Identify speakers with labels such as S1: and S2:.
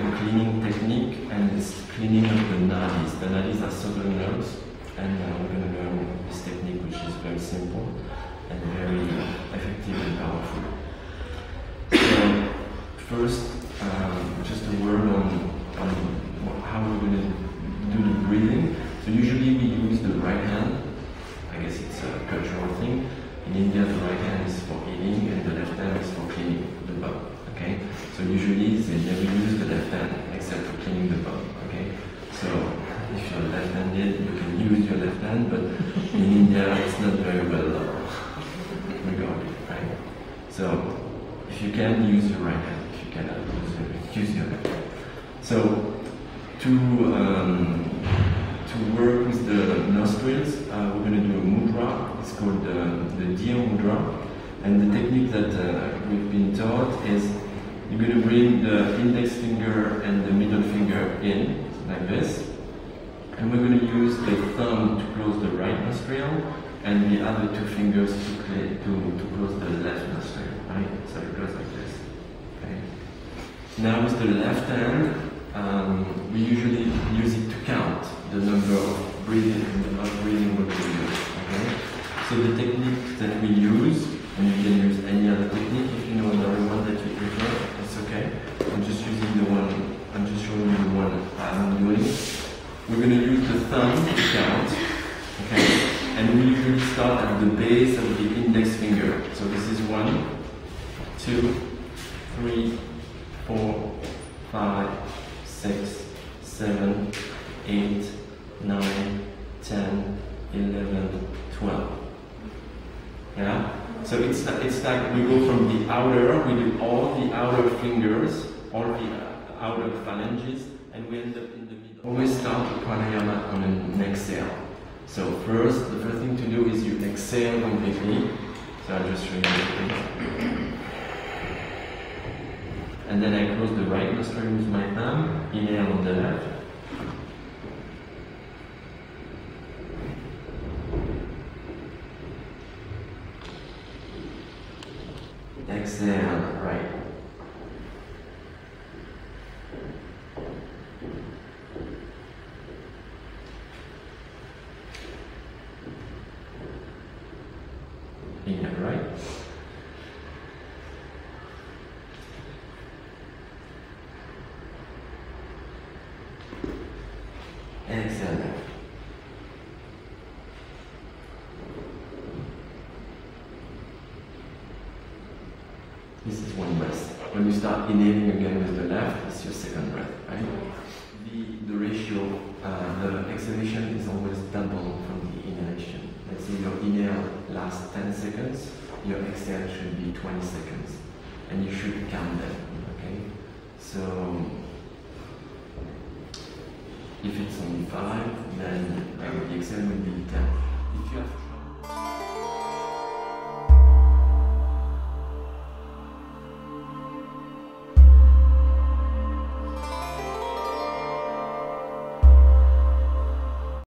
S1: a cleaning technique, and it's cleaning of the nadis. The nadis are southern nerves, and we're going to learn this technique, which is very simple and very effective and powerful. So first, just a word on how we're going to do the breathing. So usually we use the right hand. I guess it's a cultural thing. In India, the right hand is for eating and the left hand is for cleaning the bum. Okay? So usually they never use the left hand except for cleaning the bum. Okay? So if you're left-handed, you can use your left hand, but in India it's not very well regarded, right? So if you can, use your right hand. If you cannot, use your left hand. So to work with the nostrils, we're going to do a mudra. It's called the deer mudra. And the technique that we've been taught is you're going to bring the index finger and the middle finger in, like this. And we're going to use the thumb to close the right nostril and the other two fingers to close the left nostril, right? So it goes like this. Okay. Now with the left hand, we usually use it to count the number of breathing we're going to use. Okay? So the technique that we use, and you can use any other technique if you know another one that you prefer, it's okay. I'm just showing you the one I'm doing. We're going to use the thumb to count. Okay? And we usually start at the base of the index finger. So this is 1, 2, 3, 4, 5, 6, 7, 8, 9, 10, 11, 12. Yeah? So it's like we go from the outer, we do all the outer fingers, all the outer phalanges, and we end up in the middle. Always start the pranayama on an exhale. So the first thing to do is you exhale completely. So I'll just show you everything. And then I close the right nostril with my thumb, inhale on the left. Exhale, right. Inhale, right. Exhale left. This is one breath. When you start inhaling again with the left, it's your second breath, right? The ratio, the exhalation is always double from the inhalation. Let's say your inhale lasts 10 seconds, your exhale should be 20 seconds. And you should count them, okay? So, if it's only 5, then the exhale will be 10. If you have